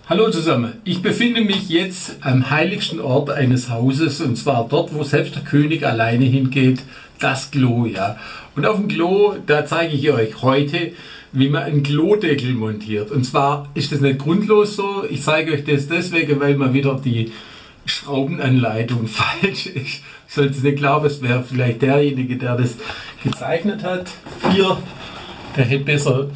Hallo zusammen, ich befinde mich jetzt am heiligsten Ort eines Hauses, und zwar dort, wo selbst der König alleine hingeht, das Klo, ja. Und auf dem Klo, da zeige ich euch heute, wie man einen Klodeckel montiert. Und zwar ist das nicht grundlos so, ich zeige euch das deswegen, weil mal wieder die Schraubenanleitung falsch ist. Ich sollte es nicht glauben, es wäre vielleicht derjenige, der das gezeichnet hat. Hier, der hätte besser...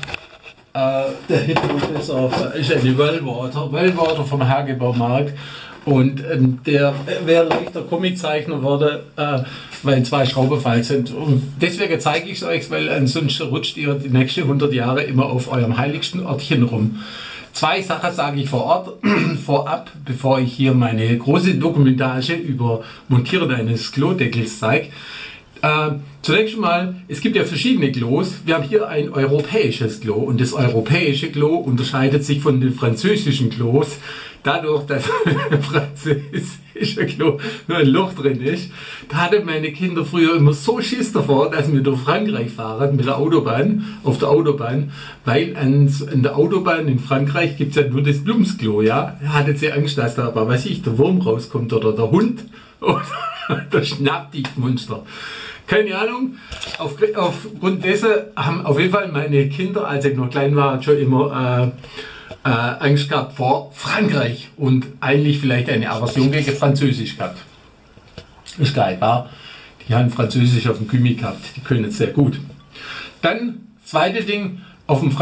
ist eine Wellwater vom Hagebaumarkt, und der wäre leichter Comiczeichner geworden, weil zwei Schrauben falsch sind. Und deswegen zeige ich es euch, weil ansonsten rutscht ihr die nächsten 100 Jahre immer auf eurem heiligsten Ortchen rum. Zwei Sachen sage ich vorab, bevor ich hier meine große Dokumentage über Montieren eines Klodeckels zeige. Zunächst mal, es gibt ja verschiedene Klos. Wir haben hier ein europäisches Klo, und das europäische Klo unterscheidet sich von den französischen Klos dadurch, dass im französischen Klo nur ein Loch drin ist. Da hatten meine Kinder früher immer so Schiss davor, dass wir durch Frankreich fahren mit der Autobahn, auf der Autobahn, weil an der Autobahn in Frankreich gibt es ja nur das Plumpsklo, ja. Da hatten sie Angst, dass da aber, weiß ich, der Wurm rauskommt oder der Hund oder der Schnappdichtmonster. Keine Ahnung. Aufgrund dessen haben auf jeden Fall meine Kinder, als ich noch klein war, schon immer Angst gehabt vor Frankreich und eigentlich vielleicht eine Aversion gegen Französisch gehabt. Ist geil, war. Die haben Französisch auf dem Gymi gehabt, die können es sehr gut. Dann, zweite Ding, auf dem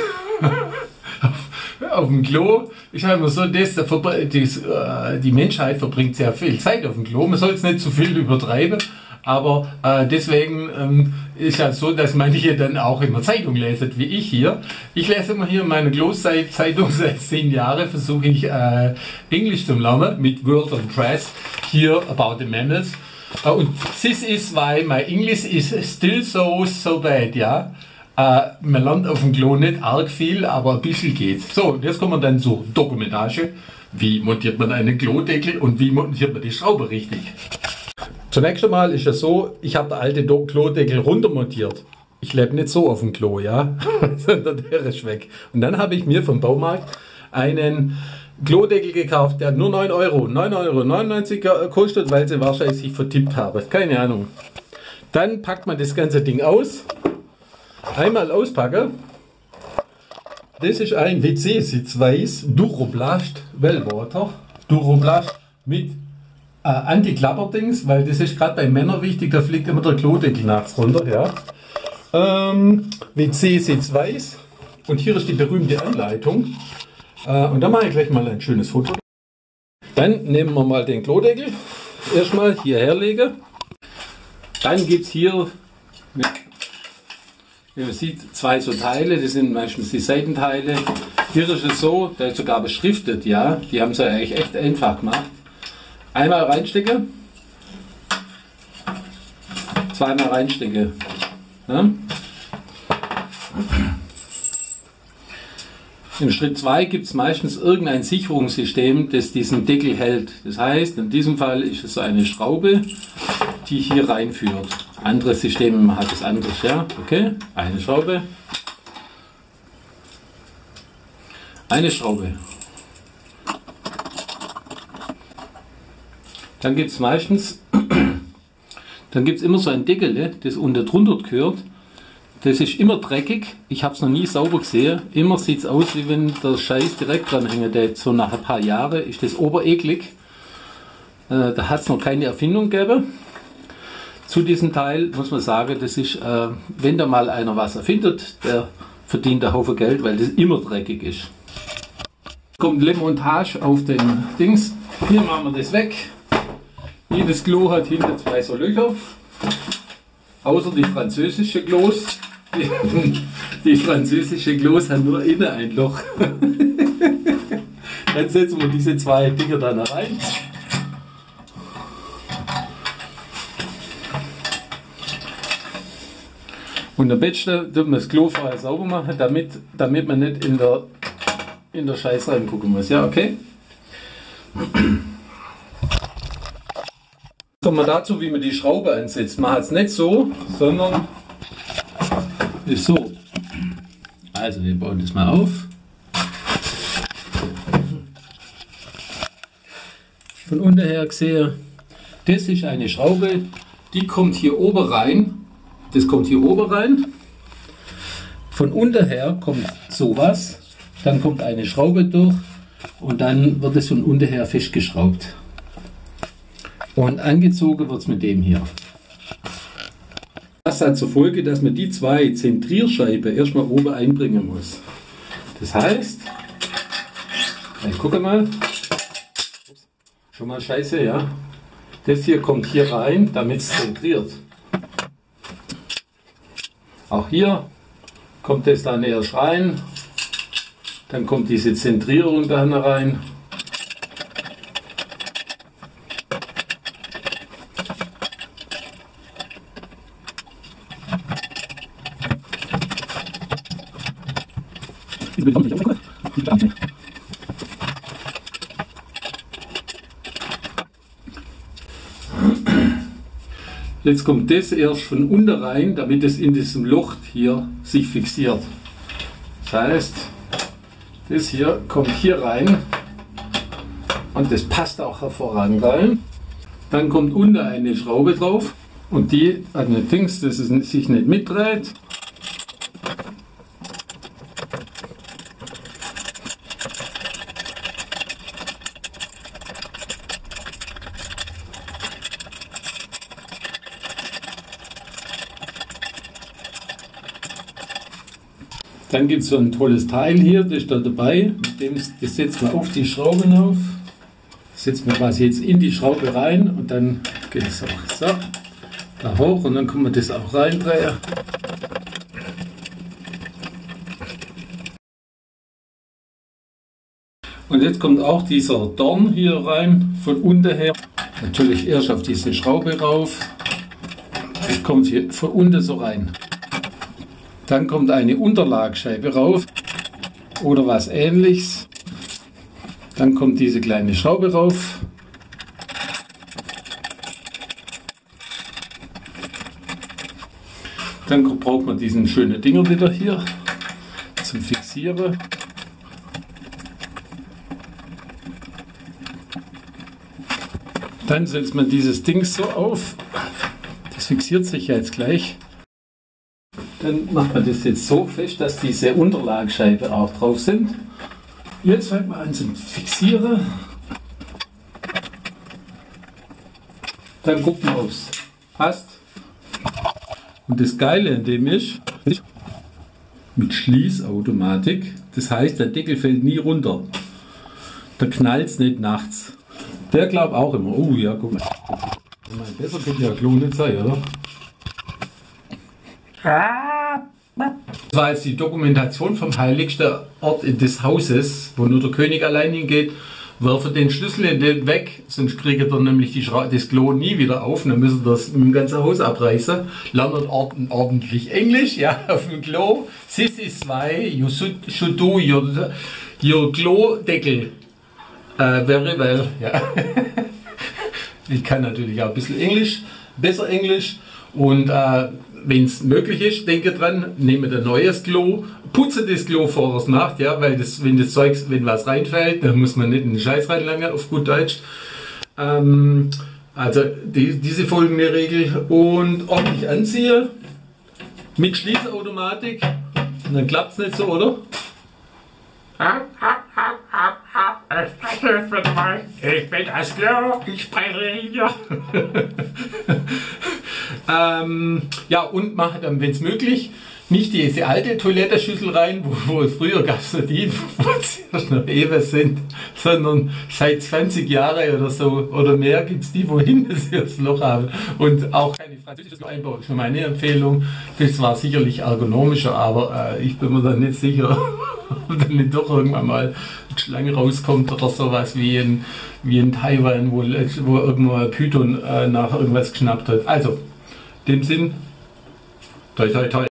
auf dem Klo, ich habe immer so, die Menschheit verbringt sehr viel Zeit auf dem Klo, man soll es nicht zu viel übertreiben. Aber deswegen ist ja so, dass manche dann auch immer Zeitung lesen, wie ich hier. Ich lese immer hier in meiner Klo-Zeitung seit 10 Jahren, versuche ich Englisch zu lernen mit World on Press, here about the mammals. Und this is why my English is still so bad, ja. Man lernt auf dem Klo nicht arg viel, aber ein bisschen geht. So, und jetzt kommen wir dann zur Dokumentage. Wie montiert man einen Klodeckel und wie montiert man die Schraube richtig? Zunächst einmal ist es so, ich habe den alten Klodeckel runtermontiert. Ich lebe nicht so auf dem Klo, ja, sondern der ist weg. Und dann habe ich mir vom Baumarkt einen Klodeckel gekauft, der hat nur 9,99 € kostet, weil sie wahrscheinlich sich vertippt haben. Keine Ahnung. Dann packt man das ganze Ding aus. Einmal auspacken. Das ist ein WC-Sitzweiß Duroplast Wellwater. Duroplast mit Anti-Klapperdings, weil das ist gerade bei Männern wichtig, da fliegt immer der Klodeckel nachts runter, ja. WC-Sitz weiß, und hier ist die berühmte Anleitung, und da mache ich gleich mal ein schönes Foto. Dann nehmen wir mal den Klodeckel, erstmal hierher legen, dann gibt es hier, wie man sieht, zwei so Teile, das sind meistens die Seitenteile. Hier ist es so, da ist sogar beschriftet, ja, die haben es ja eigentlich echt einfach gemacht. Einmal reinstecke, zweimal reinstecke. Ja. Im Schritt 2 gibt es meistens irgendein Sicherungssystem, das diesen Deckel hält. Das heißt, in diesem Fall ist es so eine Schraube, die hier reinführt. Andere Systeme hat es anders, ja. Okay, eine Schraube, eine Schraube. Dann gibt es meistens, immer so ein Deckel, das unter drunter gehört. Das ist immer dreckig. Ich habe es noch nie sauber gesehen. Immer sieht es aus, wie wenn der Scheiß direkt dran hängt. So nach ein paar Jahren ist das obereklig. Da hat es noch keine Erfindung gegeben. Zu diesem Teil muss man sagen, das ist, wenn da mal einer was erfindet, der verdient einen Haufen Geld, weil das immer dreckig ist. Kommt die Montage auf den Dings. Hier machen wir das weg. Jedes Klo hat hinten 2 so Löcher, außer die französischen Klos. Die französischen Klos haben nur innen ein Loch. Dann setzen wir diese 2 Dinger dann rein. Und am besten tut man das Klo vorher sauber machen, damit man nicht in der Scheiße reingucken muss. Ja, okay? Kommen wir dazu, wie man die Schraube ansetzt. Man hat es nicht so, sondern ist so. Also wir bauen das mal auf. von unten her gesehen. Das ist eine Schraube, die kommt hier oben rein. Das kommt hier oben rein. Von unten her kommt sowas. Dann kommt eine Schraube durch und dann wird es von unten her festgeschraubt. Und angezogen wird es mit dem hier. Das hat zur Folge, dass man die zwei Zentrierscheiben erstmal oben einbringen muss. Das heißt, ich gucke mal, schon mal scheiße, ja. Das hier kommt hier rein, damit es zentriert. Auch hier kommt das dann erst rein, dann kommt diese Zentrierung dann rein. Jetzt kommt das erst von unten rein, damit es in diesem Loch hier sich fixiert. Das heißt, das hier kommt hier rein und das passt auch hervorragend rein. Dann kommt unten eine Schraube drauf und die hat eine Dings, dass es sich nicht mitdreht. Dann gibt es so ein tolles Teil hier, das ist da dabei. Das setzt man auf die Schrauben auf. Das setzt man quasi jetzt in die Schraube rein und dann geht es auch so da hoch und dann kann man das auch reindrehen. Und jetzt kommt auch dieser Dorn hier rein, von unten her. Natürlich erst auf diese Schraube rauf. Das kommt hier von unten so rein. Dann kommt eine Unterlagscheibe rauf oder was Ähnliches. Dann kommt diese kleine Schraube rauf. Dann braucht man diesen schönen Dinger wieder hier zum Fixieren. Dann setzt man dieses Ding so auf. Das fixiert sich ja jetzt gleich. Dann macht man das jetzt so fest, dass diese Unterlagscheiben auch drauf sind. Jetzt fängt man an zu fixieren. Dann guckt man, ob es passt. Und das Geile an dem ist, mit Schließautomatik, das heißt, der Deckel fällt nie runter. Da knallt es nicht nachts. Der glaubt auch immer, oh ja, guck mal. Besser könnte ja Klo nicht sein, oder? Das war jetzt die Dokumentation vom heiligsten Ort des Hauses, wo nur der König allein hingeht. Werfe den Schlüssel in den weg, sonst kriegt er nämlich das Klo nie wieder auf. Dann müssen wir das mit dem ganzen Haus abreißen. Lernen ordentlich Englisch, ja, auf dem Klo. This is why you should do your Klo-Deckel very well. Ja. Ich kann natürlich auch ein bisschen Englisch, besser Englisch. Und wenn es möglich ist, denke dran, nehme ein neues Klo, putze das Klo vor es macht, ja, weil wenn was reinfällt, dann muss man nicht in den Scheiß reinlangen, auf gut Deutsch. Also diese folgende Regel und ordentlich anziehen, mit Schließautomatik, und dann klappt es nicht so, oder? Ich bin das Klo, ich spreche hier. Ja, und mache dann, wenn es möglich, nicht diese alte Toilettenschüssel rein, wo früher gab es noch die, wo es erst noch ewig sind, sondern seit 20 Jahren oder so oder mehr gibt es die, wo hinten sie das Loch haben. Und auch keine französisches Einbau, schon meine Empfehlung. Das war sicherlich ergonomischer, aber ich bin mir da nicht sicher, ob dann nicht doch irgendwann mal eine Schlange rauskommt oder sowas wie in Taiwan, wo irgendwo ein Python nach irgendwas geschnappt hat. Also, in dem Sinn, toi toi toi.